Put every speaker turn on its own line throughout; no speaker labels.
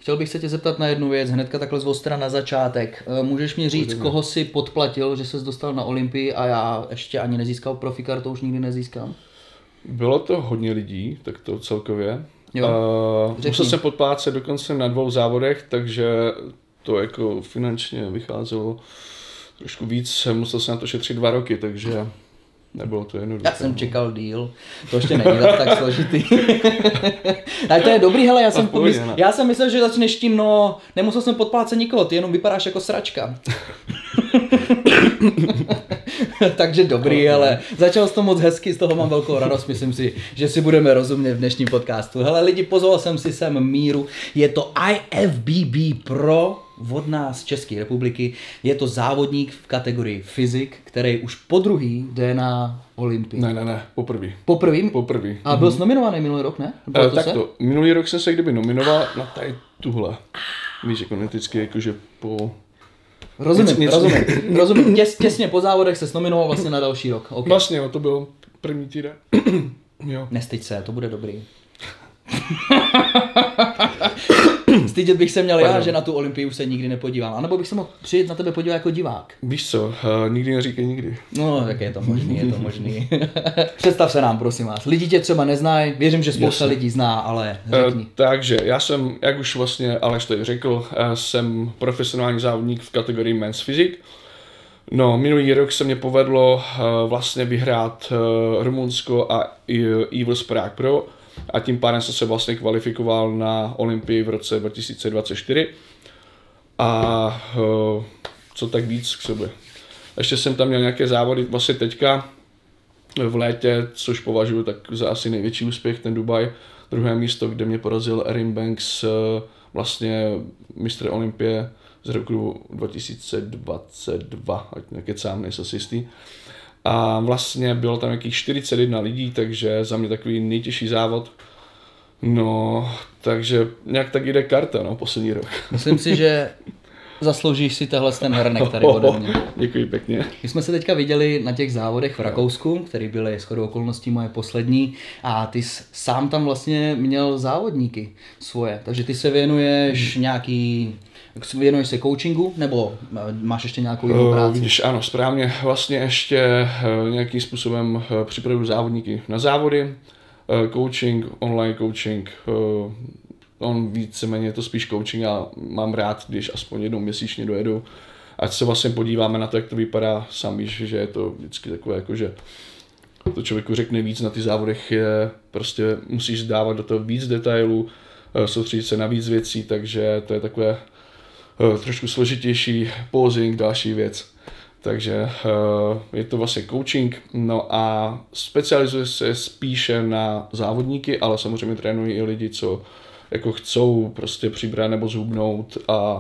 Chtěl bych se tě zeptat na jednu věc, hnedka takhle z ostra na začátek. Můžeš mi říct, koho si podplatil, že ses dostal na Olympii a já ještě ani nezískal profikar, to už nikdy nezískám?
Bylo to hodně lidí, tak to celkově.
Řekni.
Musel jsem podplácet dokonce na 2 závodech, takže to jako finančně vycházelo trošku víc. Musel jsem na to šetřit 2 roky, takže nebylo to jednoduché.
Já jsem čekal díl, to ještě není tak složitý. Ale to je dobrý, hele, já jsem myslel, že začneš tím, no, nemusel jsem podplácet nikoho, ty jenom vypadáš jako sračka. Takže dobrý, ale začal jsi to moc hezky, z toho mám velkou radost, myslím si, že si budeme rozumět v dnešním podcastu. Hele lidi, pozval jsem si sem Míru, je to IFBB Pro od nás z České republiky, je to závodník v kategorii fyzik, který už po druhý jde na Olympii.
Ne, poprvý.
Poprvý? A byl jsi nominovaný minulý rok, ne?
Minulý rok jsem se kdyby nominoval na tady tuhle. Víš, jako vždycky, jakože po...
Rozumím. Těsně po závodech se nominoval vlastně na další rok. Okay.
Vlastně, jo, to byl první týden. Jo.
Nestyď se, to bude dobrý. Stydět bych se měl já, že na tu Olympii už se nikdy nepodívám. A nebo bych se mohl přijet na tebe podívat jako divák.
Víš co, nikdy neříkej nikdy.
No, tak je to možný. Představ se nám, prosím vás. Lidi tě třeba neznají, věřím, že spousta lidí zná, ale řekni.
Takže já jsem, jak už vlastně Aleš tady řekl, jsem profesionální závodník v kategorii Men's Physique. No, minulý rok se mě povedlo vlastně vyhrát Rumunsko a Evils Prague Pro. A tím pádem jsem se vlastně kvalifikoval na Olympii v roce 2024. A co tak víc k sobě. Ještě jsem tam měl nějaké závody vlastně teďka v létě, což považuji tak za asi největší úspěch, ten Dubaj. Druhé místo, kde mě porazil Erin Banks, vlastně mistr Olympie z roku 2022, ať nekecám, nejsem si jistý. A vlastně bylo tam nějakých 41 lidí, takže za mě takový nejtěžší závod. No, takže nějak tak jde karta, no, poslední rok.
Myslím si, že zasloužíš si tenhle ten hrnek tady ode mě.
Děkuji pěkně.
My jsme se teďka viděli na těch závodech v Rakousku, který byly shodou okolností moje poslední, a ty sám tam vlastně měl závodníky svoje, takže ty se věnuješ věnuješ se coachingu, nebo máš ještě nějakou jinou práci?
Vidíš, ano, správně. Vlastně ještě nějakým způsobem připravuju závodníky na závody. Coaching, online coaching, on víceméně je to spíš coaching a mám rád, když aspoň jednou měsíčně dojedu. Ať se vlastně podíváme na to, jak to vypadá. Sám víš, že je to vždycky takové, jako že to člověku řekne víc na ty závodech, je prostě musíš dávat do toho víc detailů, soustředit se na víc věcí, takže to je takové trošku složitější, posing, další věc. Takže je to vlastně coaching, no a specializuje se spíše na závodníky, ale samozřejmě trénují i lidi, co jako chcou prostě přibrat nebo zhubnout,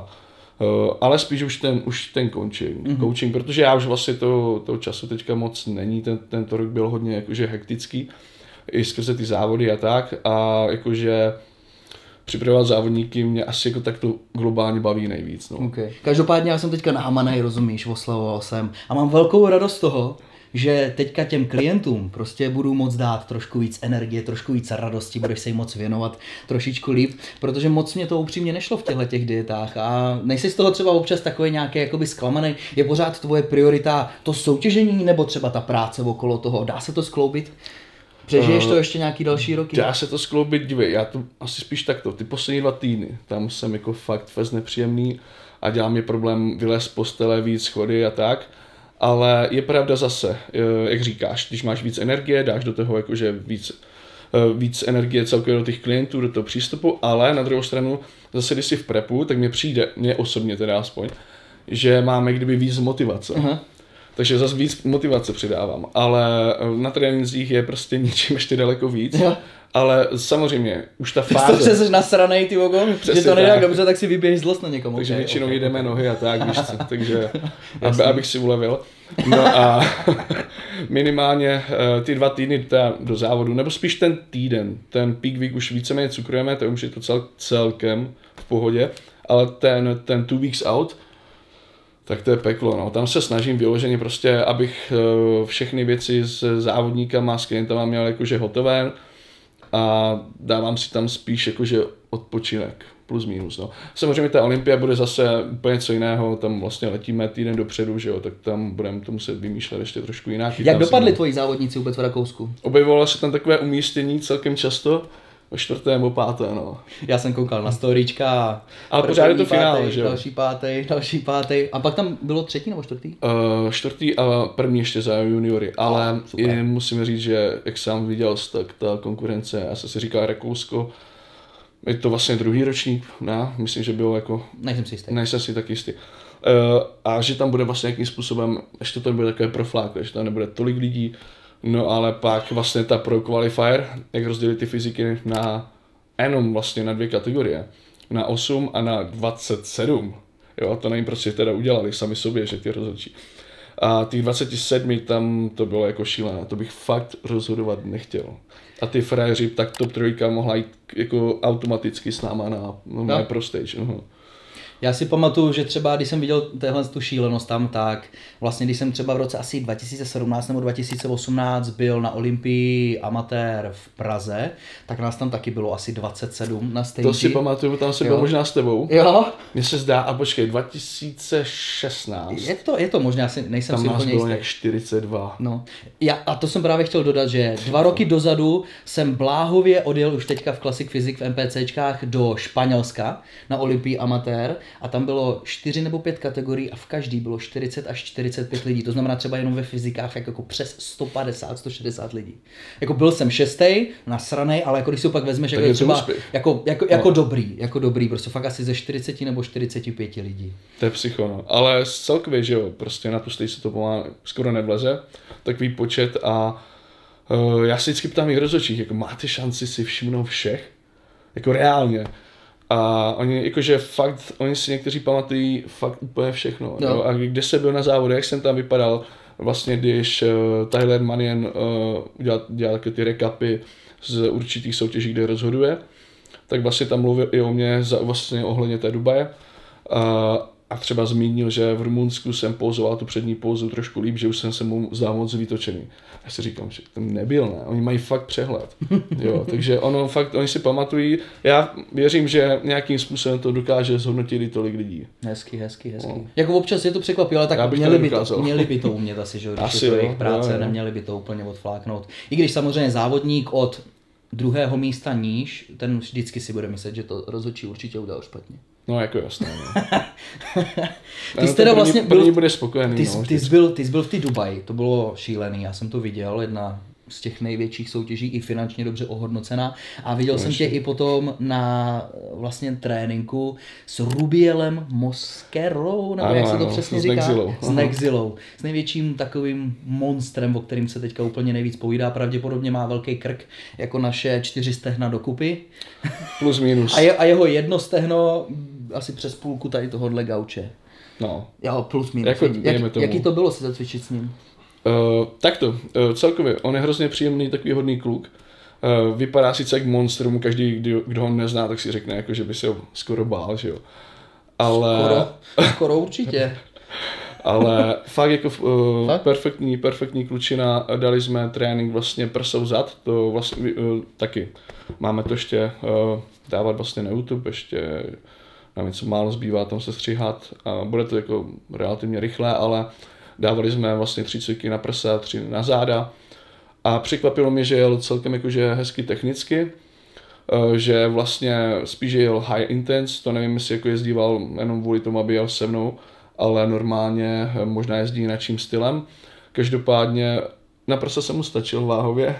ale spíš už ten coaching, protože já už vlastně toho času teďka moc není, tento rok byl hodně jakože hektický, i skrze ty závody a tak, a jakože připravovat závodníky mě asi jako tak to globálně baví nejvíc. No.
Okay. Každopádně já jsem teďka nahamanej, rozumíš, oslavoval jsem a mám velkou radost z toho, že teďka těm klientům prostě budu moc dát trošku víc energie, trošku víc radosti, budeš se jim moc věnovat trošičku líp, protože moc mě to upřímně nešlo v těch dietách a nejsi z toho třeba občas takový nějaký jakoby zklamaný, je pořád tvoje priorita to soutěžení nebo třeba ta práce okolo toho, dá se to skloubit? Přežiješ to ještě nějaký další roky?
Dá se to skloubit, dívej, já to asi spíš takto, ty poslední 2 týdny, tam jsem jako fakt fest nepříjemný a dělá mi problém vylézt z postele, víc schody a tak, ale je pravda zase, jak říkáš, když máš víc energie, dáš do toho jakože víc energie celkově do těch klientů, do toho přístupu, ale na druhou stranu zase, když jsi v prepu, tak mně osobně teda aspoň, že máme kdyby víc motivace. Aha. Takže zase víc motivace přidávám, ale na trénincích je prostě ničím ještě daleko víc, jo. Ale samozřejmě už ta fáze...
Ty jsi nasranej, ty vogo, že to nejde tak dobře, tak si vyběheš zlost na někomu.
Takže většinou jdeme nohy a tak, víš co, takže abych si ulevil. No a minimálně ty 2 týdny do závodu, nebo spíš ten týden, ten peak week už víceméně cukrujeme, to už je to celkem v pohodě, ale ten 2 weeks out, tak to je peklo, no. Tam se snažím vyloženě prostě, abych všechny věci s závodníkama, s klientama měl jakože hotové a dávám si tam spíš jakože odpočinek. plus minus. No. Samozřejmě ta Olympia bude zase úplně něco jiného, tam vlastně letíme týden dopředu, že jo, tak tam budeme to muset vymýšlet ještě trošku jinak.
Jak dopadli tvoji závodníci vůbec v Rakousku?
Objevovalo se tam takové umístění celkem často, o 4. nebo 5. no.
Já jsem koukal na storyčka.
Ale pořád je to finále, že jo?
Další pátý. A pak tam bylo 3. nebo 4.?
4. a 1. ještě za juniory, ale musím říct, že jak jsem viděl, tak ta konkurence, já jsem si říkal Rakousko, je to vlastně 2. ročník, ne? Myslím, že bylo jako...
Nejsem si jistý.
Nejsem si tak jistý. A že tam bude vlastně nějakým způsobem, ještě to bude takové proflákle, že tam nebude tolik lidí, no ale pak vlastně ta pro qualifier, jak rozdělit ty fyziky na jenom vlastně na 2 kategorie, na 8 a na 27, jo, to nejim prostě teda udělali sami sobě, že ty rozhodčí. A těch 27 tam to bylo jako šílené, to bych fakt rozhodovat nechtěl. A ty frajeři, tak top 3 mohla jít jako automaticky s náma na pro stage.
Já si pamatuju, že třeba když jsem viděl tu šílenost tam, tak vlastně když jsem třeba v roce asi 2017 nebo 2018 byl na Olympii amatér v Praze, tak nás tam taky bylo asi 27 na stage.
To si pamatuju, tam jsem byl možná s tebou.
Jo.
Mně se zdá, a počkej, 2016.
Je to možná, nejsem
tam
si úplně
jistý. Tam nějak 42.
No. A to jsem právě chtěl dodat, že 2 roky dozadu jsem bláhově odjel už teďka v Classic Physics v MPCčkách do Španělska na Olympii amatér. A tam bylo 4 nebo 5 kategorií a v každý bylo 40 až 45 lidí. To znamená třeba jenom ve fyzikách jako přes 150, 160 lidí. Jako byl jsem 6. nasranej, ale jako když si pak vezmeš jako třeba jako dobrý, prostě fakt asi ze 40 nebo 45 lidí.
To je psycho, no. Ale celkově, že jo, prostě na tu stage se to pomáhá, skoro nevleze, takový počet a já si vždycky ptám jich rozhodčích, jako máte šanci si všimnout všech? Jako reálně. A oni jakože fakt, oni si někteří pamatují fakt úplně všechno. No. A kde jsem byl na závodě, jak jsem tam vypadal, vlastně když Tyler Manion dělal také ty recapy z určitých soutěží, kde rozhoduje, tak vlastně tam mluvil i o mě vlastně ohledně té Dubaje. A třeba zmínil, že v Rumunsku jsem pouzoval tu přední pouzu trošku líp, že už jsem se mu zdál moc vytočený. Já si říkám, že to nebyl, ne? Oni mají fakt přehled. Jo, takže oni si pamatují. Já věřím, že nějakým způsobem to dokáže zhodnotit i tolik lidí.
Hezky. No. Jako občas je to překvapivé, ale tak měli by to umět asi, že když je to jejich práce, neměli by to úplně odfláknout. I když samozřejmě závodník od 2. místa níž, ten vždycky si bude myslet, že to rozhodčí určitě udělal špatně.
No jako jasné. No.
Ty jsi teda vlastně byl,
bude spokojený.
Ty jsi byl v té Dubaji, to bylo šílený, já jsem to viděl, jedna z těch největších soutěží, i finančně dobře ohodnocená. A viděl jsem tě i potom na vlastně tréninku s Rubielem Mosquerou, nebo jak se to přesně říká? S Nexilou. S největším takovým monstrem, o kterým se teďka úplně nejvíc povídá. Pravděpodobně má velký krk, jako naše 4 stehna dokupy.
Plus minus.
A jeho jedno stehno asi přes půlku tady tohohle gauče.
No.
Jo, plus minus.
Jako,
jaký to bylo si zacvičit s ním?
Takto, celkově, on je hrozně příjemný, takový hodný kluk. Vypadá sice jak monstrum, každý, kdo ho nezná, tak si řekne, jako, že by se ho skoro bál, že jo. Ale...
Skoro určitě.
Ale fakt jako perfektní klučina, dali jsme trénink vlastně prsou zad, to vlastně taky. Máme to ještě dávat vlastně na YouTube, ještě nám něco málo zbývá tam se stříhat a bude to jako relativně rychlé, ale dávali jsme vlastně 3 cviky na prsa, 3 na záda a překvapilo mě, že jel celkem jakože hezky technicky, že vlastně spíš jel high intense, to nevím, jestli jako jezdíval jenom kvůli tomu, aby jel se mnou, ale normálně možná jezdí jiným stylem. Každopádně na prsa jsem mu stačil váhově,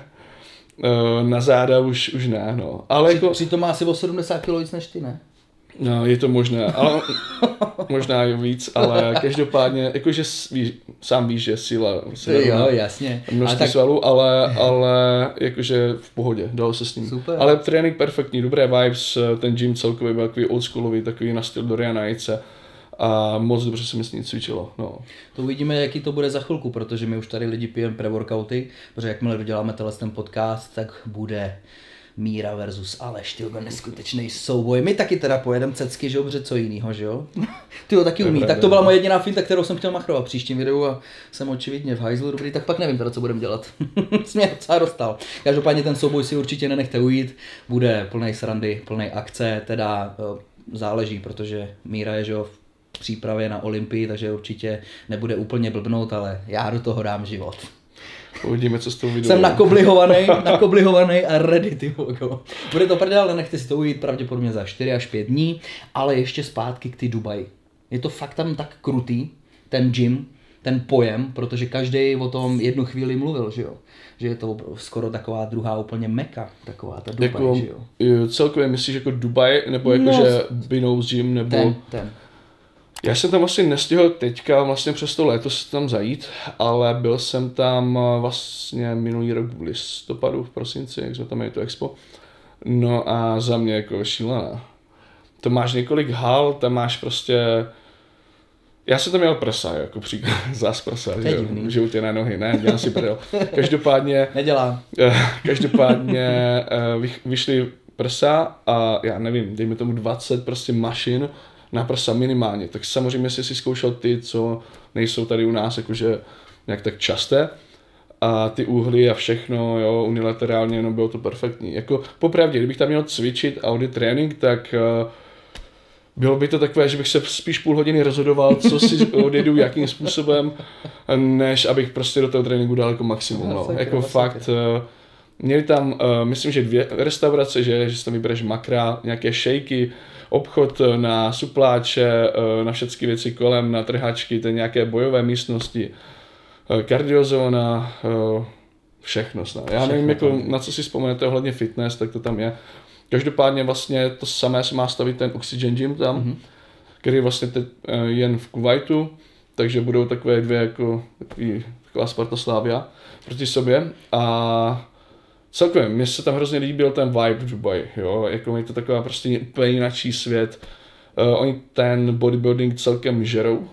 na záda už ne, no. Ale
Přitom má asi o 70 kg víc než ty, ne?
No, je to možné, ale možná i víc, ale každopádně, jakože sám víš, že síla se
jo, jasně.
Množství svalů, ale jakože v pohodě, dalo se s ním.
Super.
Ale trénink perfektní, dobré vibes, ten gym celkově byl takový oldschoolový, takový na styl Doriana Yates a moc dobře se mi s ním cvičilo. No.
To uvidíme, jaký to bude za chvilku, protože my už tady lidi pijeme pre-workouty, protože jakmile doděláme ten podcast, tak bude Míra versus Aleš, ty neskutečný souboj. My taky teda pojedeme cecky, že dobře, co jinýho, že jo? Ty ho taky umí. Tak to byla moje jediná finta, kterou jsem chtěl machrovat v příštím videu a jsem očividně v hajzlu dobrý, tak pak nevím teda, co budeme dělat. Jsi mě docela dostal. Každopádně ten souboj si určitě nenechte ujít, bude plnej srandy, plnej akce, teda záleží, protože Míra je, že jo, v přípravě na Olympii, takže určitě nebude úplně blbnout, ale já do toho dám život.
Uvidíme, co s tou videou.
Jsem nakoblihovaný a ready, ty vogo. Bude to prdel, ale nechte si to ujít pravděpodobně za 4 až 5 dní, ale ještě zpátky k ty Dubaji. Je to fakt tam tak krutý, ten gym, ten pojem, protože každý o tom jednu chvíli mluvil, že jo. Že je to skoro taková druhá úplně Meka, taková ta Dubaj,
jako,
že jo.
Celkově myslíš jako Dubaj, nebo jako, že Binous Gym, nebo...
Ten.
Já jsem tam vlastně nestihl teďka vlastně přes to léto se tam zajít, ale byl jsem tam vlastně minulý rok v listopadu, v prosinci, jak jsme tam měli to expo. No a za mě jako šílená. To máš několik hal, tam máš prostě... Já jsem tam měl prsa, jako příklad, zás prsa, že u tě na nohy, ne, dělám si prdel. Každopádně...
Nedělám.
Každopádně vyšly prsa a já nevím, dejme tomu 20 prostě mašin na prsa minimálně. Tak samozřejmě si zkoušel ty, co nejsou tady u nás jakože nějak tak časté. A ty úhly a všechno, jo, unilaterálně, no bylo to perfektní. Jako popravdě, kdybych tam měl cvičit Audi trénink, tak bylo by to takové, že bych se spíš půl hodiny rozhodoval, co si odjedu, jakým způsobem, než abych prostě do toho tréninku dal jako maximum. No. Jako fakt, měli tam, myslím, že 2 restaurace, že si tam vybereš makra, nějaké šejky, obchod na supláče, na všechny věci kolem, na trhačky, to nějaké bojové místnosti, kardiozóna, všechno snad. Já nevím, jako, na co si vzpomenete ohledně fitness, tak to tam je. Každopádně vlastně to samé se má stavit ten Oxygen Gym tam, který je vlastně teď jen v Kuwaitu, takže budou takové 2 jako taková Sparta Slavia proti sobě a celkově, mně se tam hrozně líbil ten vibe v Dubaji, jo, jako je to taková prostě úplně jináčí svět, oni ten bodybuilding celkem žerou,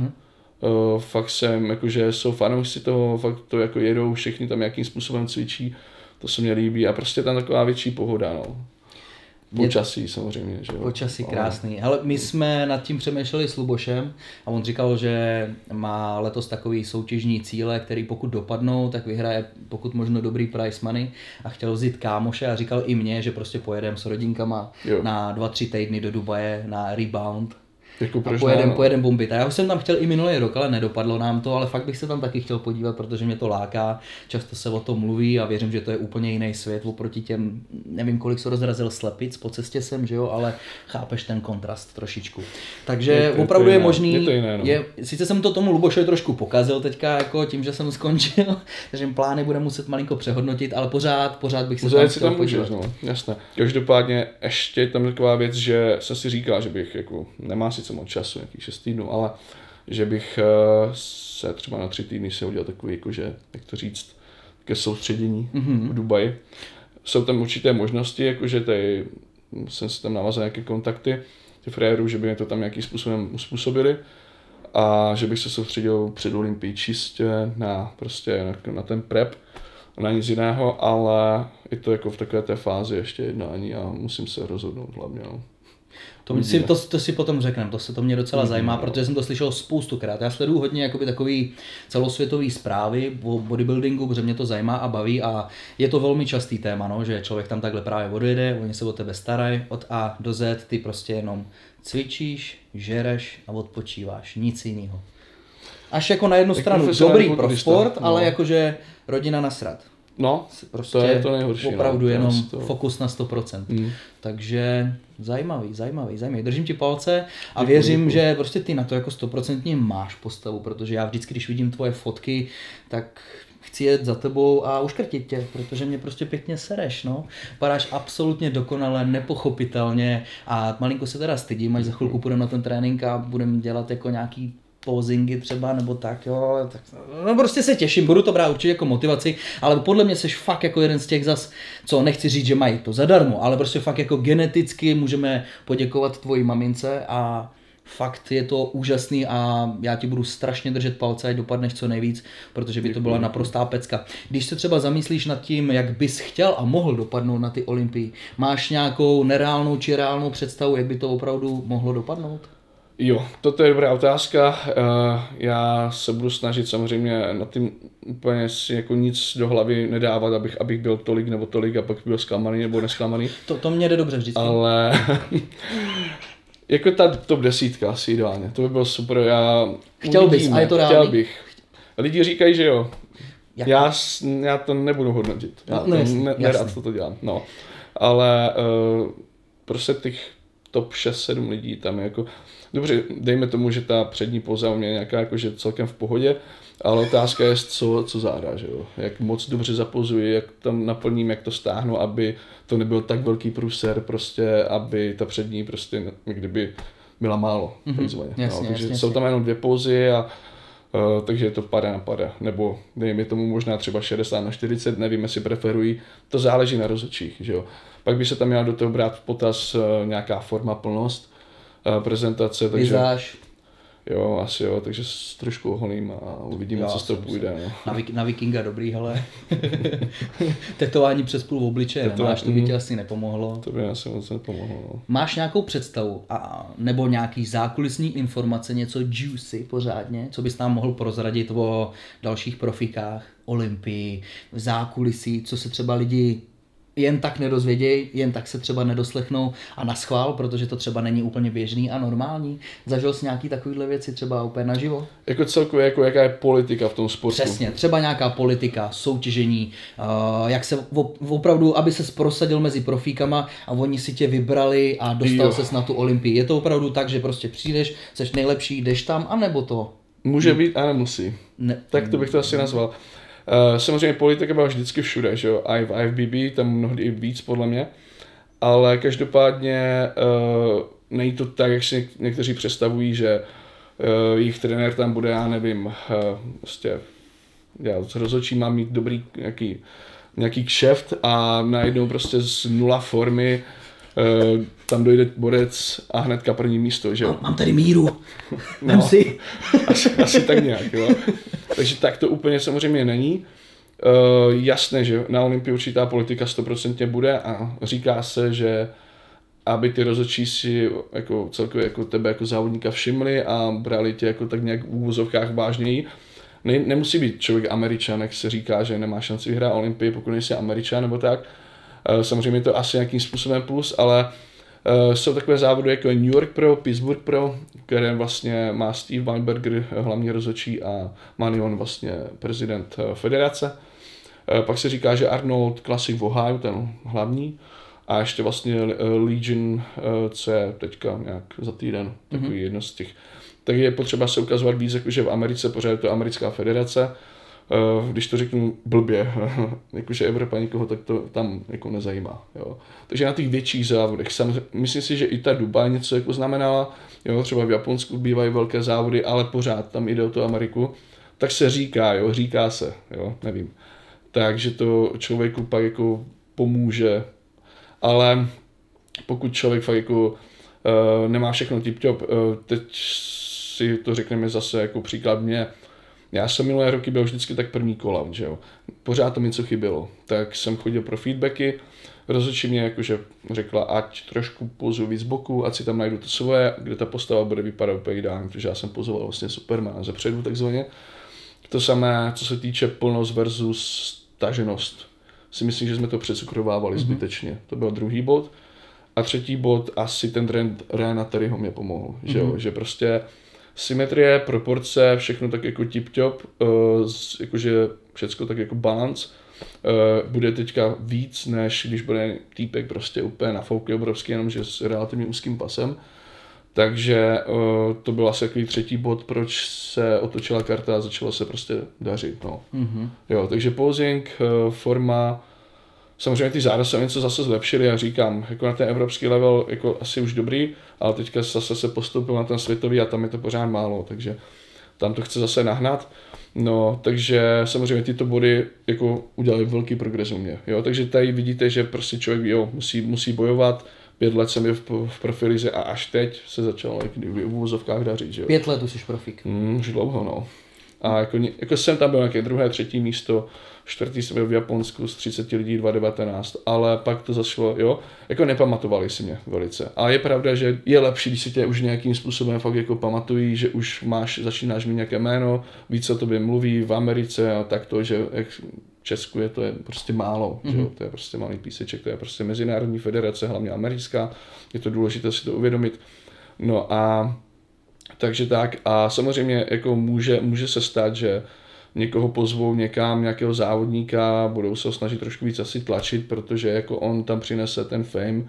fakt jsem, jakože jsou fanoušci toho, fakt to jako jedou, všichni tam jakým způsobem cvičí, to se mně líbí a prostě tam taková větší pohoda, no. Počasí samozřejmě, že jo.
Počasí krásný. Hele, my jsme nad tím přemýšleli s Lubošem a on říkal, že má letos takový soutěžní cíle, který pokud dopadnou, tak vyhraje pokud možno dobrý prize money a chtěl vzít kámoše a říkal i mně, že prostě pojedeme s rodinkama na 2-3 týdny do Dubaje na rebound.
Jako
a pojedem bombit. A já už jsem tam chtěl i minulý rok, ale nedopadlo nám to, ale fakt bych se tam taky chtěl podívat, protože mě to láká. Často se o tom mluví a věřím, že to je úplně jiný svět oproti těm, nevím kolik se rozrazil Slepic, po cestě jsem, že jo, ale chápeš ten kontrast trošičku. Takže opravdu je možný, sice jsem to tomu Lubošovi trošku pokazil teďka, jako tím, že jsem skončil, takže plány bude muset malinko přehodnotit, ale pořád bych se tam chtěl podívat.
No, jasné. Každopádně ještě tam taková věc, že jsem si říkal, že bych jako nemá sice moc času, nějakých 6 týdnů, ale že bych se třeba na 3 týdny se udělal takový, jakože, jak to říct, také soustředění v Dubaji. Jsou tam určité možnosti, jakože tady jsem si tam navázal nějaké kontakty těch frérů, že by mě to tam nějakým způsobem uspůsobili a že bych se soustředil před Olympií čistě na, prostě na ten prep, na nic jiného, ale je to jako v takové té fázi ještě jednání a musím se rozhodnout hlavně. No.
To si potom řekneme, to mě docela zajímá, protože jsem to slyšel spoustukrát. Já sleduju hodně jakoby takový celosvětový zprávy o bodybuildingu, protože mě to zajímá a baví a je to velmi častý téma, no, že člověk tam takhle právě odjede, oni se o tebe starají od A do Z, ty prostě jenom cvičíš, žereš a odpočíváš, nic jiného. Až jako na jednu stranu dobrý pro sport, ale jakože rodina nasrat.
No, prostě to je to nejhorší.
Opravdu jenom fokus na 100%. Takže zajímavý. Držím ti palce a věřím, že prostě ty na to jako 100% máš postavu, protože já vždycky, když vidím tvoje fotky, tak chci jet za tebou a uškrtit tě, protože mě prostě pěkně sereš, no. Padáš absolutně dokonale, nepochopitelně a malinko se teda stydím, až za chvilku půjdeme na ten trénink a budeme dělat jako nějaký pozingy třeba, nebo tak, jo, tak, no prostě se těším, budu to brát určitě jako motivaci, ale podle mě seš fakt jako jeden z těch zas, co nechci říct, že mají to zadarmo, ale prostě fakt jako geneticky můžeme poděkovat tvojí mamince a fakt je to úžasný a já ti budu strašně držet palce, ať dopadneš co nejvíc, protože by to byla naprostá pecka. Když se třeba zamyslíš nad tím, jak bys chtěl a mohl dopadnout na ty Olympii, máš nějakou nereálnou či reálnou představu, jak by to opravdu mohlo dopadnout?
Jo, toto je dobrá otázka. Já se budu snažit samozřejmě na tím úplně si jako nic do hlavy nedávat, abych byl tolik nebo tolik a pak byl zklamaný nebo nesklamaný.
To mě jde dobře vždycky.
Ale Jako ta top 10 asi ideálně, to by bylo super,
Chtěl bys, a je to reálný?
Chtěl bych. Lidi říkají, že jo. Já to nebudu hodnotit, nerad to dělám, no. Ale prostě těch top 6-7 lidí tam je jako, dobře, dejme tomu, že ta přední póza u mě je nějaká jakože celkem v pohodě, ale otázka je, co záda, že jo. Jak moc dobře zapozuji, jak tam naplním, jak to stáhnu, aby to nebyl tak velký průser, prostě, aby ta přední prostě kdyby byla málo, takzvaně.
Jasně,
takže
jasně,
jsou tam jenom 2 pózy a takže je to pada na pada, nebo dejme tomu možná třeba 60/40, nevím, jestli preferují, to záleží na rozhodčích, že jo. Pak by se tam měla do toho brát v potaz nějaká forma, plnost, prezentace, takže...
Vizáž.
Jo, asi jo, takže trošku oholím a uvidíme, co z toho půjde. No.
Na Vikinga dobrý, hele. Tetování přes půl obličeje nemáš, to by ti asi nepomohlo.
To by asi moc nepomohlo. No.
Máš nějakou představu nebo nějaký zákulisní informace, něco juicy pořádně, co bys nám mohl prozradit o dalších profikách, Olympii, zákulisí, co se třeba lidi jen tak nedozvědějí, jen tak se třeba nedoslechnou a naschvál, protože to třeba není úplně běžný a normální. Zažil jsi nějaký takovýhle věci třeba úplně naživo?
Jako celkově, jako jaká je politika v tom sportu?
Přesně, třeba nějaká politika, soutěžení, jak se opravdu, aby ses prosadil mezi profíkama a oni si tě vybrali a dostal ses na tu Olympii. Je to opravdu tak, že prostě přijdeš, seš nejlepší, jdeš tam, anebo to?
Může být a nemusí. Tak to bych to asi nazval. Samozřejmě politika byla vždycky všude, že jo, i v IFBB, tam mnohdy i víc podle mě, ale každopádně není to tak, jak si někteří představují, že jejich trenér tam bude, já nevím, prostě já s rozhodčím mám mít dobrý nějaký kšeft a najednou prostě z nula formy tam dojde borec a hnedka první místo, že jo.
Mám tady míru, vem si.
Asi tak nějak, jo. Takže tak to úplně samozřejmě není. Jasné, že na Olympii určitá politika 100% bude a říká se, že aby ty rozhodčí si jako celkově jako tebe jako závodníka všimli a brali tě jako tak nějak v úvozovkách vážněji. Nemusí být člověk Američan, jak se říká, že nemá šanci vyhrát Olympii, pokud nejsi Američan nebo tak. Samozřejmě je to asi nějakým způsobem plus, ale jsou takové závody jako New York Pro, Pittsburgh Pro, které vlastně má Steve Weinberger, hlavní rozhodčí, a Manion, vlastně prezident federace. Pak se říká, že Arnold Classic v Ohio, ten hlavní, a ještě vlastně Legion, co je teďka nějak za týden, takový jedno z těch. Tak je potřeba se ukazovat víc, jakože v Americe pořád je to americká federace. Když to řeknu blbě, jakože Evropa nikoho tak to tam jako nezajímá. Jo. Takže na těch větších závodech, myslím si, že i ta Dubaj něco jako znamenala, jo, třeba v Japonsku bývají velké závody, ale pořád tam jde o tu Ameriku, tak se říká se, jo, nevím. Takže to člověku pak jako pomůže, ale pokud člověk fakt jako nemá všechno tip-top, teď si to řekneme zase jako příklad mě. Já jsem minulé roky byl vždycky tak první kola, že jo. Pořád to mi něco chybělo. Tak jsem chodil pro feedbacky, rozhodčí mě jakože řekla, ať trošku pozu víc boku, ať si tam najdu to svoje, kde ta postava bude vypadat úplně ideálně, protože já jsem pozoval vlastně Supermana zepředu takzvaně. To samé, co se týče plnost versus taženost. Si myslím, že jsme to přecukrovávali zbytečně. To byl druhý bod. A třetí bod, asi ten trend Ryana Terryho mě pomohl, že jo, že prostě symetrie, proporce, všechno tak jako tip-top, jakože všecko tak jako balance, bude teďka víc, než když bude týpek prostě úplně nafouklý obrovský, jenomže s relativně úzkým pasem. Takže to byl asi takový třetí bod, proč se otočila karta a začalo se prostě dařit. No. Jo, takže posing, forma, samozřejmě ty záda se něco zase zlepšily, já říkám, jako na ten evropský level jako asi už dobrý, ale teďka zase se postoupil na ten světový a tam je to pořád málo, takže tam to chce zase nahnat. No, takže samozřejmě tyto body jako udělali velký progres u mě, jo, takže tady vidíte, že prostě člověk musí bojovat. 5 let jsem byl v profilize a až teď se začalo v úvozovkách dařit, že jo.
5 let už jsi profík.
Už dlouho, no. A jako jsem tam byl nějaké druhé, třetí místo, 4. jsem byl v Japonsku z 30 lidí 2019, ale pak to zašlo, jo, jako nepamatovali si mě velice. A je pravda, že je lepší, když si tě už nějakým způsobem fakt jako pamatují, že už začínáš mít nějaké jméno, víc o tobě mluví v Americe a tak to, že v Česku je to prostě málo, že jo, to je prostě malý píseček, to je prostě mezinárodní federace, hlavně americká, je to důležité si to uvědomit. No a takže tak a samozřejmě jako může se stát, že někoho pozvou někam, nějakého závodníka, budou se ho snažit trošku víc asi tlačit, protože jako on tam přinese ten fame,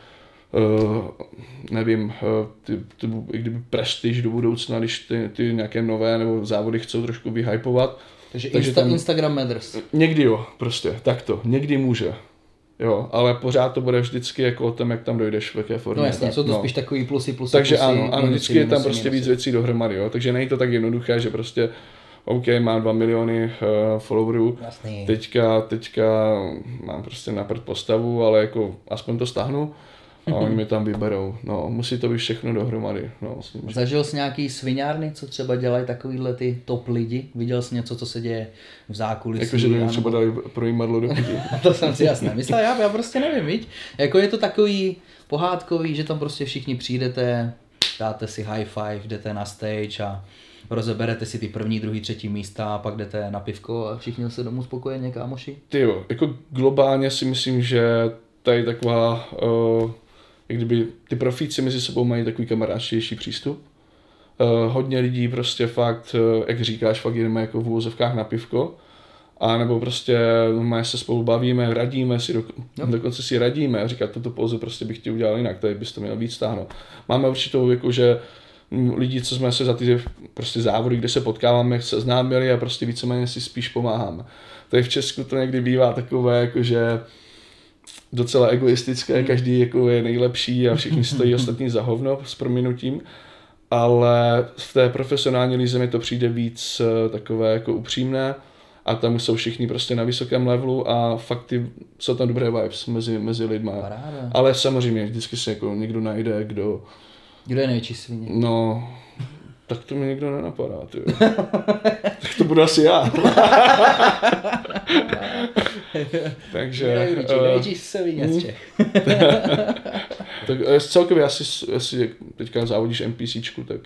nevím, i kdyby prestiž do budoucna, když ty nějaké nové nebo závody chcou trošku vyhypovat.
Takže tam, Instagram matters.
Někdy jo, prostě, takto, někdy může. Jo, ale pořád to bude vždycky jako o tom, jak tam dojdeš, v jaké formě.
No jasně, jsou to spíš takový plusy.
Takže ano, vždycky je tam prostě víc věcí dohromady, jo, takže není to tak jednoduché, že prostě OK, mám 2 miliony followerů, teďka mám prostě na prd postavu, ale jako aspoň to stáhnu a oni mě tam vyberou. No, musí to být všechno dohromady. No,
zažil jsi nějaký sviňárny, co třeba dělají takovýhle ty top lidi? Viděl jsi něco, co se děje v zákulisí?
Jakože by třeba dali projímadlo do chutí.
To jsem si jasně myslel, já prostě nevím, viď? Jako je to takový pohádkový, že tam prostě všichni přijdete, dáte si high five, jdete na stage a rozeberete si ty první, druhý, třetí místa a pak jdete na pivko a všichni se domů spokojeně, kámoši?
Tyjo, jako globálně si myslím, že tady taková, jak kdyby ty profíci mezi sebou mají takový kamarádštější přístup. Hodně lidí prostě fakt, jak říkáš, fakt jdeme jako v úvozovkách na pivko. A nebo prostě se spolu bavíme, radíme si, dokonce si radíme a říkat, tuto pózu prostě bych ti udělal jinak, tady bys to měl víc stáhnout. Máme určitou jako, že lidi, co jsme se za ty prostě závody, kde se potkáváme, seznámili a prostě víceméně si spíš pomáháme. Tady v Česku to někdy bývá takové, jakože docela egoistické, každý jako je nejlepší a všichni stojí ostatní za hovno s prominutím, ale v té profesionální lize mi to přijde víc takové jako upřímné a tam už jsou všichni prostě na vysokém levelu a fakt jsou tam dobré vibes mezi lidma.
Paráda.
Ale samozřejmě vždycky se jako někdo najde, kdo
je největší svině?
No, tak to mi nikdo nenapadá, ty. Tak to budu asi já. Takže...
Největší svině z Čech.
Tak celkově asi teďka závodíš NPCčku, tak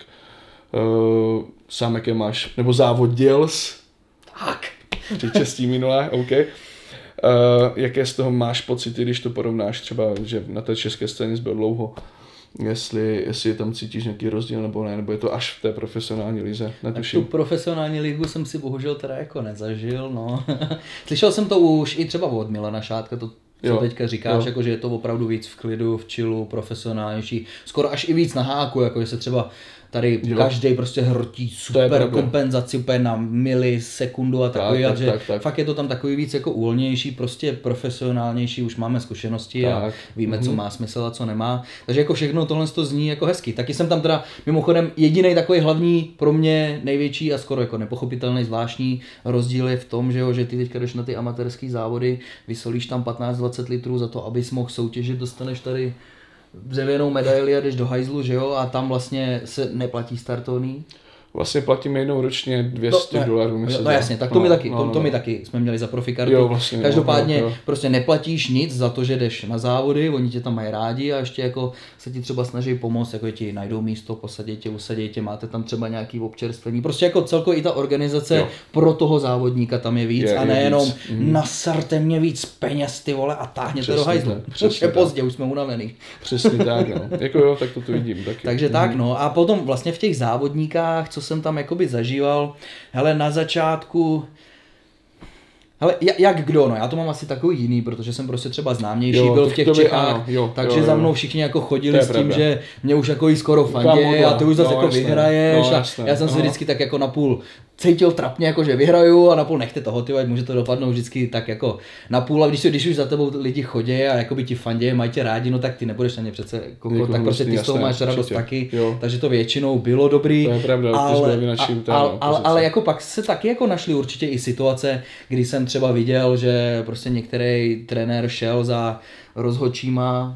sám jaké máš, nebo závodil jsi.
Tak.
Čestí minulé, OK. Jaké z toho máš pocity, když to porovnáš třeba, že na té české scéně jsi byl dlouho, jestli tam cítíš nějaký rozdíl nebo ne, nebo je to až v té profesionální lize, netuším.
Tu profesionální ligu jsem si bohužel teda jako nezažil, no. Slyšel jsem to už i třeba od Milana Šátka, to co teďka říkáš, jako, že je to opravdu víc v klidu, v chillu, profesionálnější, skoro až i víc na háku, jako že se třeba tady každý prostě hrotí super kompenzaci úplně na milisekundu a takový, tak. Fakt je to tam takový víc jako uvolnější, prostě profesionálnější, už máme zkušenosti a víme, co má smysl a co nemá. Takže jako všechno tohle to zní jako hezky. Taky jsem tam teda mimochodem jediný takový hlavní pro mě největší a skoro jako nepochopitelný zvláštní rozdíl je v tom, že ty teďka jdeš na ty amatérský závody, vysolíš tam 15-20 litrů za to, abys mohl soutěžit, dostaneš tady dřevěnou medaili a jdeš do hajzlu, že jo, a tam vlastně se neplatí startovný.
Vlastně platíme jednou ročně $200.
No jasně, tak to my taky jsme měli za profikartu.
Vlastně,
každopádně prostě neplatíš nic za to, že jdeš na závody, oni tě tam mají rádi a ještě jako se ti třeba snaží pomoct, jako ti najdou místo, posadí tě, usadí tě, máte tam třeba nějaký občerstvení. Prostě jako celkově i ta organizace pro toho závodníka tam je víc a nejenom nasarte mě víc peněz, ty vole, a táhněte do hajzlu. Už je pozdě, už jsme unavený.
Přesně tak, no. Jako jo, tak to vidím taky.
Takže tak, no. A potom vlastně v těch závodníkách, co jsem tam jakoby zažíval, hele, na začátku, hele, jak kdo, no já to mám asi takový jiný, protože jsem prostě třeba známější, byl v těch Čechách, takže za mnou všichni jako chodili s tím, že mě už jako jí skoro fandě a ty už zase jako vyhraješ a já jsem se vždycky tak jako napůl cítil trapně, jako že vyhraju a napůl nechte toho, ty, může to dopadnout vždycky tak jako napůl a když už za tebou lidi chodí a jakoby ti fandě, mají tě rádi, no tak ty nebudeš na ně přece kokot, tak prostě ty s tou máš radost taky, takže to většinou bylo dobrý,
to je pravda,
ale jako pak se taky jako našly určitě i situace, kdy jsem třeba viděl, že prostě některý trenér šel za rozhodčíma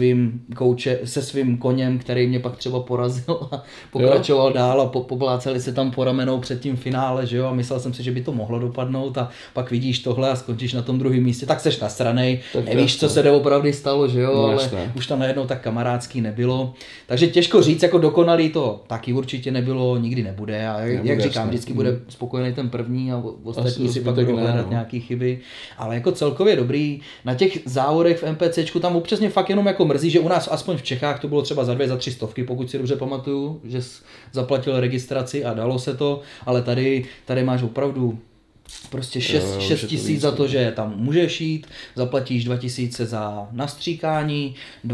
se svým koněm, který mě pak třeba porazil a pokračoval dál a popláceli se tam po ramenou před tím finále, že jo, a myslel jsem si, že by to mohlo dopadnout a pak vidíš tohle a skončíš na tom druhém místě, tak seš nasranej, nevíš, co se doopravdy stalo, že jo, ale už tam najednou tak kamarádský nebylo. Takže těžko říct, jako dokonalý to taky určitě nebylo, nikdy nebude a jak říkám, vždycky bude spokojený ten první a ostatní si pak budou hledat nějaký chyby, ale jako celkově dobrý. Na těch závodech v MPCčku, tam občas mě fakt jenom jako mrzí, že u nás aspoň v Čechách to bylo třeba za 2, za 3 stovky, pokud si dobře pamatuju, že jsi zaplatil registraci a dalo se to, ale tady máš opravdu prostě 6 tisíc za to, že tam můžeš jít, zaplatíš 2000 za nastříkání,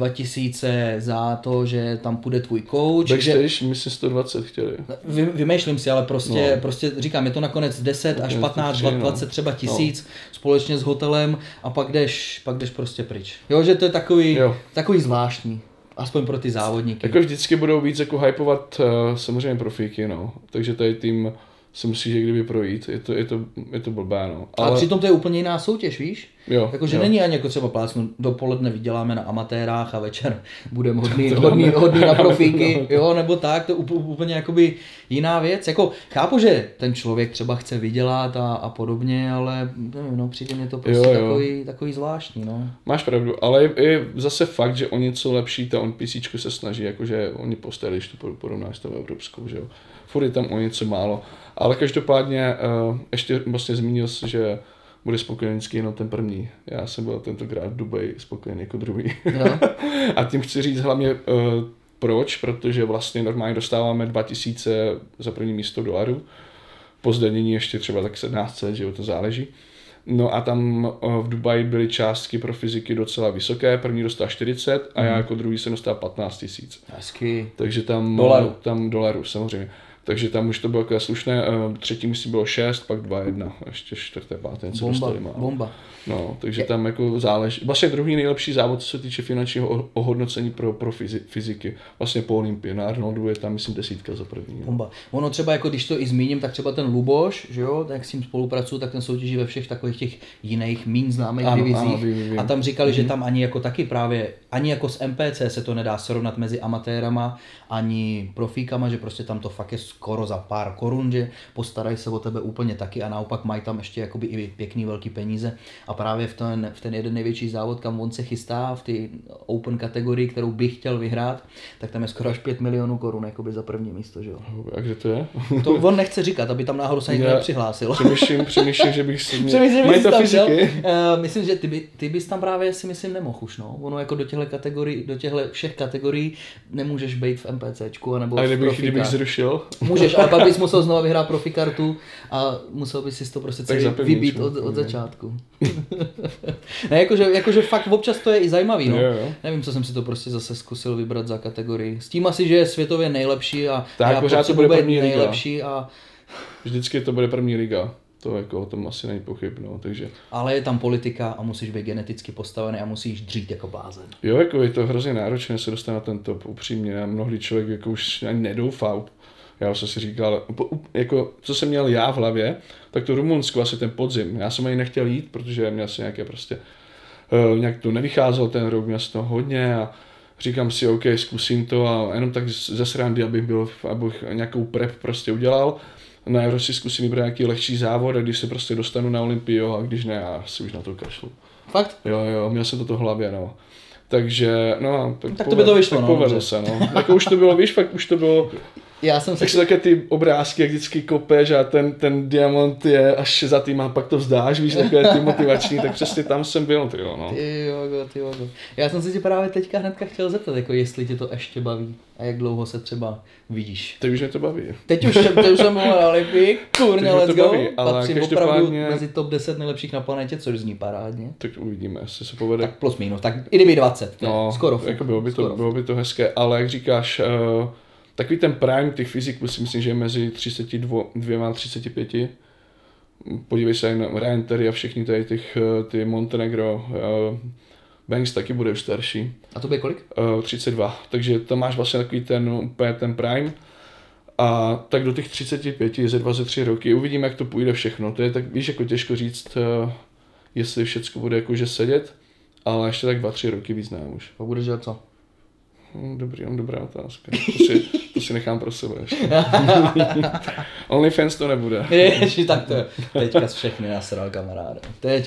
2000 za to, že tam půjde tvůj coach.
Backstage my si 120 chtěli.
Vymýšlím si, ale prostě říkám, je to nakonec 10 až 15, 20 třeba tisíc společně s hotelem a pak jdeš prostě pryč. Jo, že to je takový zvláštní. Aspoň pro ty závodníky.
Jako vždycky budou víc jako hypovat samozřejmě profíky, no. Takže tady tým si myslí, že kdyby projít, je to blbé, no.
Ale přitom to je úplně jiná soutěž, víš?
Jo,
jakože není ani jako třeba plácnu, dopoledne vyděláme na amatérách a večer budeme hodný na profíky, jo, nebo tak, to úplně jakoby jiná věc. Jako chápu, že ten člověk třeba chce vydělat a podobně, ale nevím, no, přijde mě to prostě takový zvláštní, no.
Máš pravdu, ale je zase fakt, že o něco lepší ta NPCčko se snaží, jakože oni postali, když to porovnáš s tou evropskou, že jo. Furt je tam o něco málo, ale každopádně ještě vlastně zmínil jsi, že bude spokojený jenom ten první. Já jsem byl tentokrát v Dubaji spokojený jako druhý. No. A tím chci říct hlavně proč, protože vlastně normálně dostáváme 2000 za první místo dolarů, po zdanění ještě třeba tak 1700, že jo, to záleží. No a tam v Dubaji byly částky pro fyziky docela vysoké, první dostal 40 a já jako druhý jsem dostal 15 000.
Hezky.
Takže tam dolarů samozřejmě. Takže tam už to bylo takové slušné, třetí místě bylo 6, pak 2-1, ještě čtvrté, páté, něco dostali málo.
Bomba.
No, takže tam jako záleží. Vlastně druhý nejlepší závod, co se týče finančního ohodnocení pro fyziky. Vlastně po Olympii, na Arnoldu je tam myslím 10 za první.
Bomba. Ono třeba, jako když to i zmíním, tak třeba ten Luboš, že jo, tak s ním spolupracuju, tak ten soutěží ve všech takových těch jiných méně známých divizích. Vím. A tam říkali, že tam ani jako taky právě, ani jako s MPC se to nedá srovnat mezi amatérama, ani profíkama, že prostě tam to fakt je skoro za pár korun, že postarají se o tebe úplně taky a naopak mají tam ještě jakoby i pěkný velký peníze. A právě v ten jeden největší závod, kam on se chystá, v té open kategorii, kterou bych chtěl vyhrát, tak tam je skoro až 5 milionů korun jakoby za první místo, že jo.
Jakže to je?
To on nechce říkat, aby tam náhodou se někdo nepřihlásil.
Přemýšlím, že bych si
mají to fyziky. Myslím, že ty bys tam právě si myslím nemohl už, no. Ono jako do těchto všech kategorií nemůžeš být v MPCčku anebo v profikách.
Kdybych zrušil?
Můžeš, ale pak bys musel znovu vyhrát profikartu a musel bys si to prostě celý vybít od začátku. Ne, jakože fakt občas to je i zajímavý, no.
Jo.
Nevím, co jsem si to prostě zase zkusil vybrat za kategorii. S tím asi, že je světově nejlepší a
tak,
já potřebuji být nejlepší a...
Vždycky to bude první liga. To jako o tom asi není pochyb, no, takže...
Ale je tam politika a musíš být geneticky postavený a musíš dřít jako blázen.
Jo, jako je to hrozně náročné se dostat na ten top, upřímně. A mnohdy člověk jako už ani nedoufá. Já jsem si říkal, jako, co jsem měl já v hlavě, tak to Rumunsko, asi ten podzim. Já jsem ani nechtěl jít, protože měl si nějaké prostě... nějak to nevycházelo ten rok, měl jsem to hodně a říkám si, OK, zkusím to a jenom tak ze srandy, abych nějakou prep prostě udělal. Na Euro si zkusím vybrat nějaký lehčí závod a když se prostě dostanu na Olympii, a když ne, já si už na to kašlu.
Fakt?
Jo, měl jsem to v hlavě, no. Takže, no,
tak to by to vyšlo,
tak povedlo se, no. Jako už to bylo, víš, fakt už to bylo...
Já jsem
tak jsou také ty obrázky, jak vždycky kopeš a ten diamant je až za tým a pak to vzdáš, víš, takové ty motivační, tak přesně tam jsem byl, ty jo, no.
Ty jogo. Já jsem se tě právě teďka hnedka chtěl zeptat, jako jestli tě to ještě baví a jak dlouho se třeba vidíš.
Teď už mě to baví.
Teď už jsem byl na Olympii, kurně, let's go.
Baví,
patřím opravdu mezi top 10 nejlepších na planetě, což zní parádně.
Tak uvidíme, jestli se povede.
Tak plus minus, tak i kdyby 20,
no,
skoro.
Jako bylo by to hezké, ale jak říkáš, takový ten prime těch fyziků si myslím, že je mezi 32 a 35. Podívej se na Ryan Terry a všichni tady ty Montenegro, Banks taky bude už starší.
A to bude kolik?
32, takže to máš vlastně takový ten prime. A tak do těch 35, ze 23 roky, uvidíme, jak to půjde všechno. To je tak, víš, jako těžko říct, jestli všechno bude jakože sedět, ale ještě tak 2-3 roky víc ne už.
A budeš dělat co?
Dobrá otázka. To si nechám pro sebe ještě. OnlyFans to nebude.
Ježi, tak to je. Teďka jsi všechny nasral, kamaráde.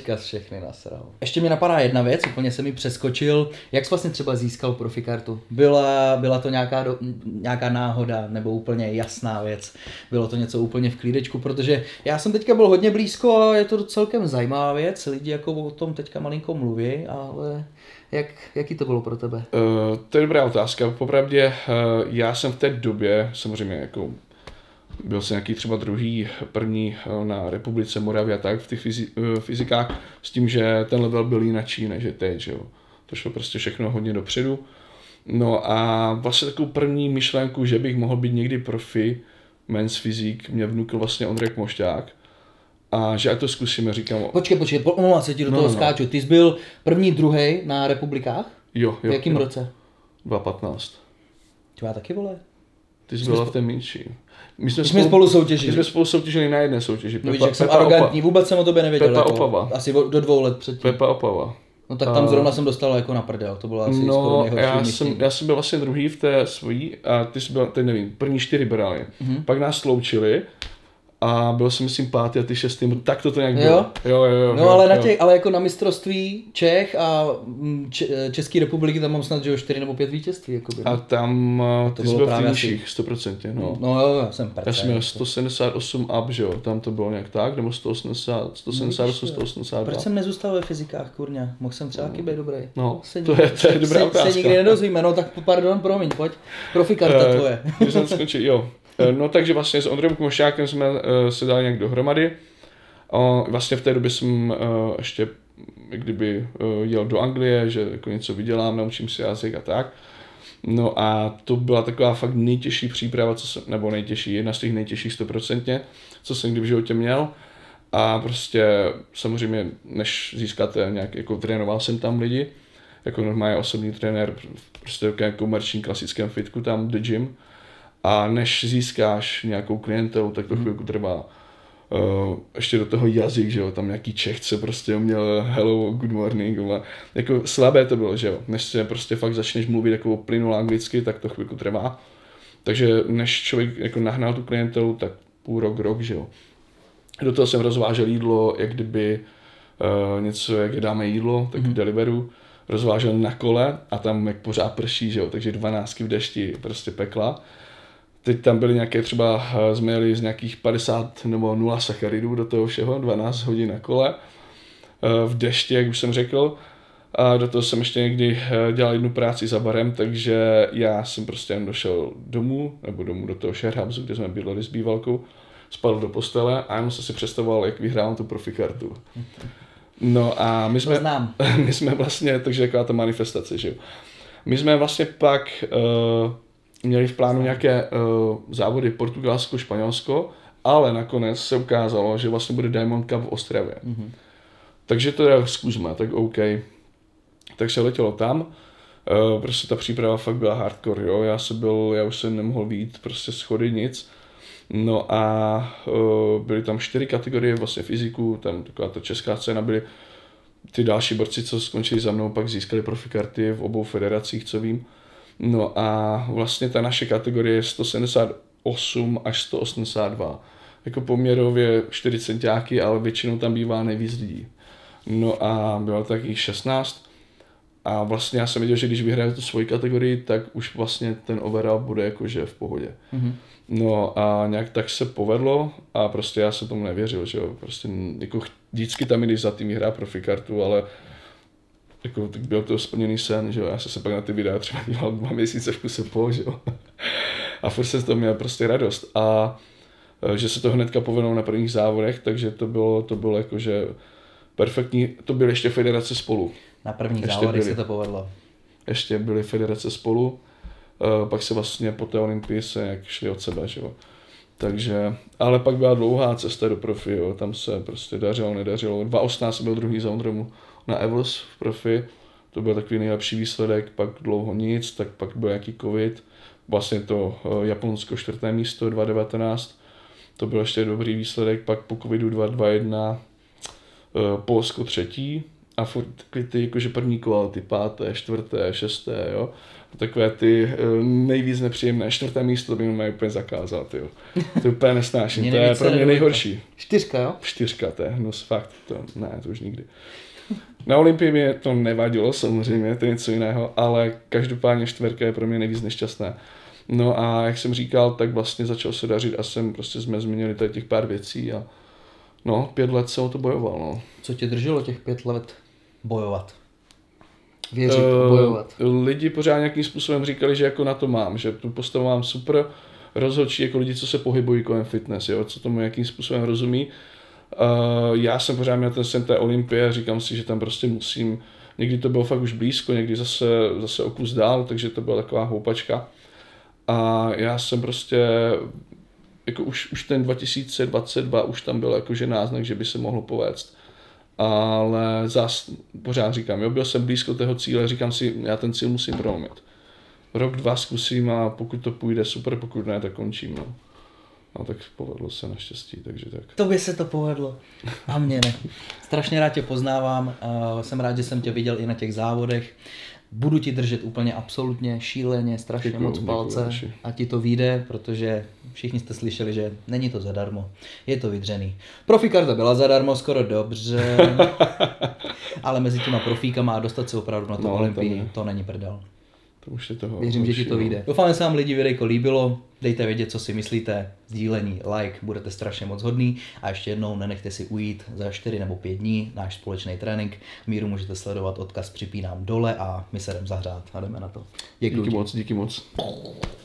Ještě mi napadá jedna věc, úplně se mi přeskočil. Jak jsi vlastně třeba získal profikartu? Byla to nějaká náhoda nebo úplně jasná věc? Bylo to něco úplně v klídečku? Protože já jsem teďka byl hodně blízko a je to celkem zajímavá věc. Lidi jako o tom teďka malinko mluví, ale Jaký to bylo pro tebe?
To je dobrá otázka. Popravdě já jsem v té době, samozřejmě jako byl jsem nějaký třeba první na Republice Moravy a tak v těch fyzikách, s tím, že ten level byl jinačí než je teď, že jo. To šlo prostě všechno hodně dopředu. No a vlastně takovou první myšlenku, že bych mohl být někdy profi men's fyzik, mě vnukl vlastně Ondřej Kmošťák. A že ať to zkusíme, říkám.
Počkej, omlouvám se ti do toho skáču. Ty jsi byl první, druhý na Republikách?
Jo.
V jakém roce?
2015.
Tvoja taky, vole?
Ty jsi byla v té menší. My jsme
spolu soutěžili.
My jsme spolu soutěžili na jedné soutěži.
No víš, jak jsem arrogantní, vůbec jsem o tobě nevěděl.
Pepa Opava.
Asi do 2 let předtím.
Pepa Opava.
No tak tam zrovna jsem dostal jako na prdel, to bylo asi skoro nejhorší.
Já jsem byl vlastně druhý v té svojí a ty jsi byl, teď nevím, první 4 brali. Pak nás sloučili a byl jsem myslím 5. a ty 6. Tak to nějak bylo. Jo.
No ale ale jako na mistrovství Čech a České republiky tam mám snad, že 4 nebo 5 vítězství. Jakoby.
A tam ty jsi byl v nižších, 100%.
No jo, já jsem
Já jsem měl 178 up, že jo, tam to bylo nějak tak, nebo 180, 178, 182.
Proč jsem nezůstal ve fyzikách, kurňa? Mohl jsem třeba taky být dobrý.
No, to je dobrá otázka.
Se nikdy nedozvíme, no tak pardon, promiň, pojď. Profikarta tvoje.
Když jsem skončil, jo. No takže vlastně s Ondřejem Kmošťákem jsme se dali nějak dohromady. Vlastně v té době jsem ještě kdyby jel do Anglie, že jako něco vydělám, naučím si jazyk a tak. No a to byla taková fakt nejtěžší příprava, nebo nejtěžší, jedna z těch nejtěžších 100%, co jsem kdy v životě měl. A prostě samozřejmě, než získáte nějak, jako trénoval jsem tam lidi, jako normálně osobní trenér, prostě jako komerční klasickém fitku tam, The Gym. A než získáš nějakou klientelu, tak to chvilku trvá. Ještě do toho jazyk, že jo, tam nějaký Čech, co prostě měl hello, good morning, jako slabé to bylo, že jo, než se prostě fakt začneš mluvit jako plynule anglicky, tak to chvilku trvá. Takže než člověk jako nahnal tu klientelu, tak půl rok, že jo. Do toho jsem rozvážel jídlo, jak kdyby něco, jak dáme jídlo, tak deliveru, rozvážel na kole a tam jak pořád prší, že jo, takže 12 v dešti prostě pekla. Teď tam byly nějaké třeba, jsme jeli z nějakých 50 nebo 0 sacharidů do toho všeho, 12 hodin na kole, v dešti, jak už jsem řekl. A do toho jsem ještě někdy dělal jednu práci za barem, takže já jsem prostě jen došel domů do toho Sharehousu, kde jsme bydleli s bývalkou, spadl do postele a jenom jsem si představoval, jak vyhrávám tu profikartu. No a my jsme vlastně, takže taková ta manifestace, že jo. My jsme vlastně pak měli v plánu nějaké závody Portugalsko, Španělsko, ale nakonec se ukázalo, že vlastně bude Diamond Cup v Ostravě. Takže to zkusme, tak OK. Tak se letělo tam, prostě ta příprava fakt byla hardcore, jo, já už jsem nemohl vyjít, prostě schody nic. No a byly tam 4 kategorie vlastně fyziku, tam taková ta česká scéna, byly ty další borci, co skončili za mnou, pak získali profikarty v obou federacích, co vím. No a vlastně ta naše kategorie je 178 až 182. Jako poměrově 40, ale většinou tam bývá nejvíc lidí. No a bylo taky 16. A vlastně já jsem věděl, že když vyhraju tu svoji kategorii, tak už vlastně ten overall bude jakože v pohodě. No a nějak tak se povedlo a prostě já se tomu nevěřil, že jo. Prostě jako vždycky tam jdeš za tým vyhrá profikartu, ale jako, tak byl to splněný sen, že jo, já jsem se pak na ty videa třeba díval 2 měsíce v kuse že jo. A furt jsem z toho měl prostě radost a že se to hnedka povedlo na prvních závodech, takže to bylo jakože perfektní, to byly ještě federace spolu.
Na prvních závodech se to povedlo.
Ještě byly federace spolu, pak se vlastně po té olympii se jak šli od sebe, že jo. Takže, ale pak byla dlouhá cesta do profi, jo, tam se prostě dařilo, nedařilo. 2018 byl druhý za Ondremu na Evos v profi, to byl takový nejlepší výsledek, pak dlouho nic, tak pak byl nějaký covid, vlastně to Japonsko 4. místo 2019, to byl ještě dobrý výsledek, pak po covidu 2021 Polsko 3. a furt ty jakože první kola, ty 5., 4., 6., jo. A takové ty nejvíc nepříjemné 4. místo, to by mě úplně zakázal, jo. To úplně nesnáším, to je pro mě nejhorší.
4, jo?
4, to je hnus, fakt, to už nikdy. Na Olympii mě to nevadilo, samozřejmě, to je něco jiného, ale každopádně 4. je pro mě nejvíc nešťastné. No a jak jsem říkal, tak vlastně začal se dařit a jsme změnili tady těch pár věcí a 5 let jsem o to bojoval, no.
Co tě drželo těch 5 let bojovat? věřit, bojovat.
Lidi pořád nějakým způsobem říkali, že jako na to mám, že tu postavu mám super, rozhodčí jako lidi, co se pohybují kolem fitness, jo, co tomu jakým způsobem rozumí. Já jsem pořád měl ten sen té Olympie, říkám si, že tam prostě musím, někdy to bylo fakt už blízko, někdy zase o kus dál, takže to byla taková houpačka. A já jsem prostě, jako už ten 2022 už tam byl jakože náznak, že by se mohlo povést. Ale zas pořád říkám, jo, byl jsem blízko toho cíle, říkám si, já ten cíl musím prolomit. Rok, 2 zkusím a pokud to půjde super, pokud ne, tak končím. No. A tak povedlo se naštěstí, takže tak.
Tobě se to povedlo a mně ne. Strašně rád tě poznávám, jsem rád, že jsem tě viděl i na těch závodech. Budu ti držet úplně absolutně šíleně, strašně moc palce a ti to vyjde, protože všichni jste slyšeli, že není to zadarmo, je to vydřený. Profikarta byla zadarmo, skoro dobře, ale mezi těma profíkama a dostat se opravdu na tu Olympii, to není prdel.
Už je toho
věřím, že ti to vyjde. Doufám, že se vám lidi videjko líbilo. Dejte vědět, co si myslíte. Sdílení, like, budete strašně moc hodný. A ještě jednou nenechte si ujít za 4 nebo 5 dní náš společný trénink. Míru můžete sledovat, odkaz připínám dole a my se jdeme zahřát a jdeme na to.
Díky moc.